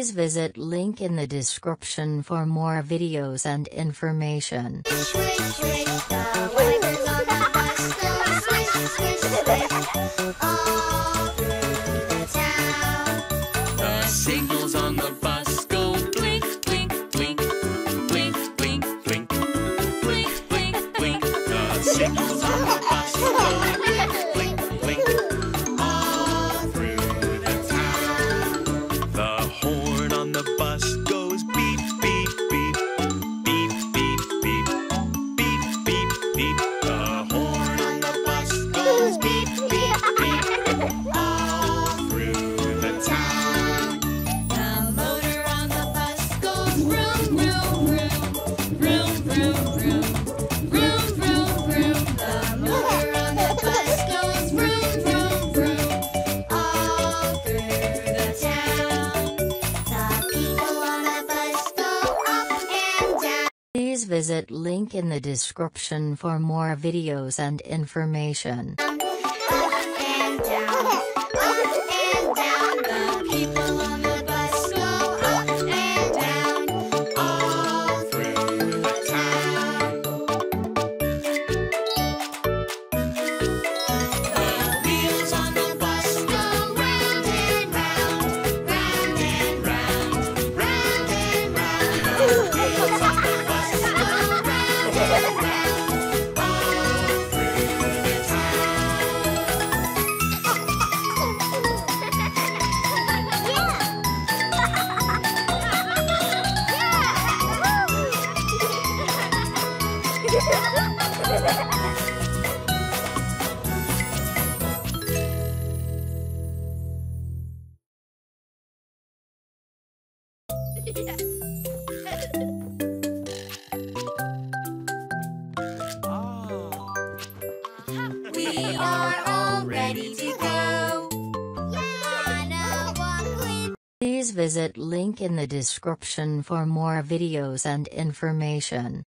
Please visit link in the description for more videos and information. The signals on the bus go blink, blink, blink, blink, blink, blink, blink, blink, blink. The signals on the bus go blink, blink, blink, all through the town. The horn on the bus goes beep, beep, beep, beep, beep, beep, beep, beep, beep. The horn on the bus goes beep, beep, beep, all through the town. The motor on the bus goes vroom, vroom, vroom, vroom, vroom, vroom, vroom, vroom, vroom. The motor on the bus goes vroom, vroom, vroom, all through the town. The people on the bus go up and down. Please visit link in the description for more videos and information. Up and down, the people on the bus go up and down, All through the town. The wheels on the bus go round and round, round and round, round and round. The wheels on the bus go round and round, all through the town. We are all ready to go. Wanna walk with Please visit link in the description for more videos and information.